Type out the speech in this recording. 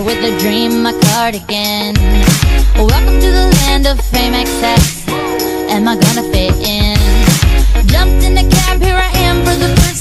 with a dream, my cardigan. Welcome to the land of fame excess. Am I gonna fit in? Jumped in the cab, here I am for the first